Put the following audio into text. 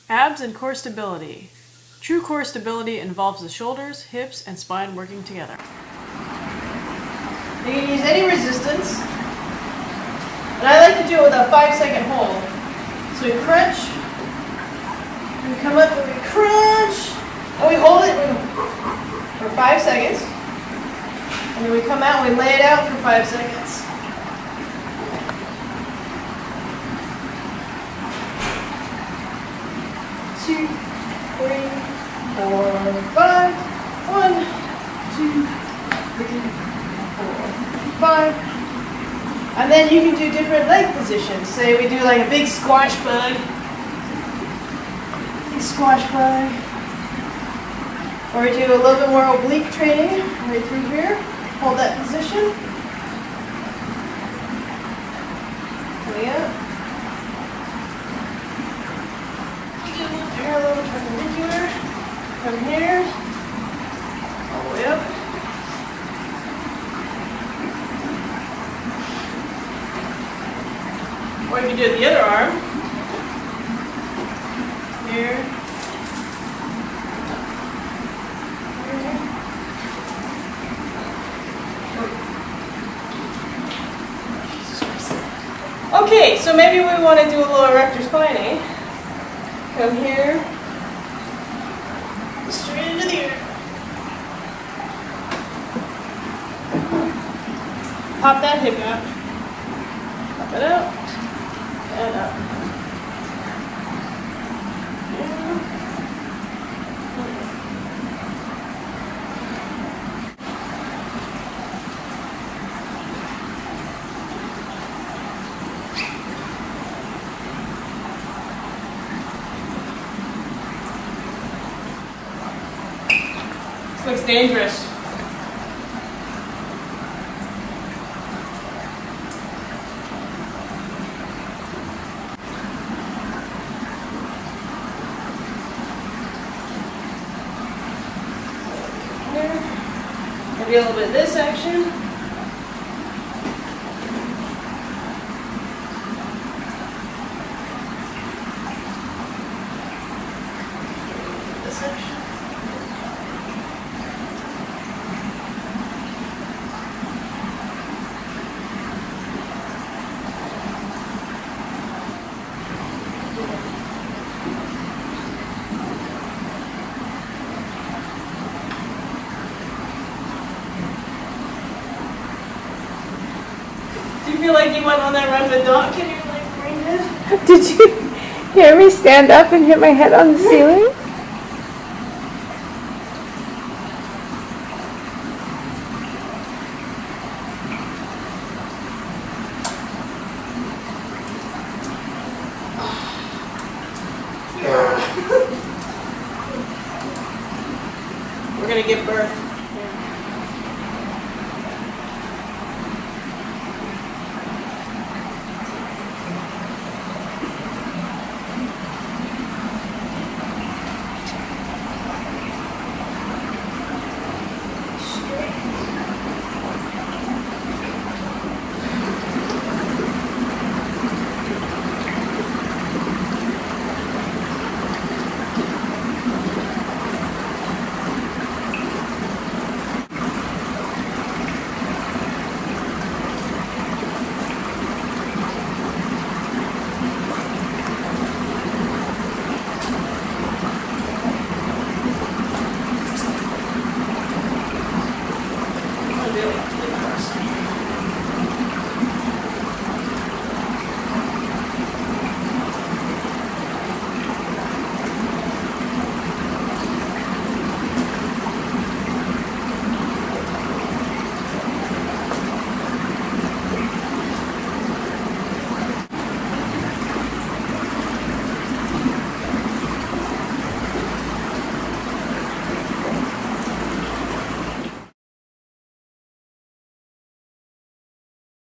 Abs and core stability. True core stability involves the shoulders, hips, and spine working together. You can use any resistance. And I like to do it with a 5-second hold. So we crunch, we come up and we crunch, and we hold it for 5 seconds. And then we come out and we lay it out for 5 seconds. Two, 3, 4, 5. 1, 2, 3, 4, 5. And then you can do different leg positions. Say we do like a big squash bug. Big squash bug. Or we do a little bit more oblique training right through here. Hold that position. Way up. Do a little parallel perpendicular. From here. All the way up. Or you can do it the other arm. Here. Okay, so maybe we want to do a little erector spinae. Come here. Straight into the air. Pop that hip out. Pop it out. And up. This looks dangerous. Maybe a little bit of this action. This action. Do you feel like you went on that run with Doc and you're like brain dead? Did you hear me stand up and hit my head on the ceiling? We're going to give birth.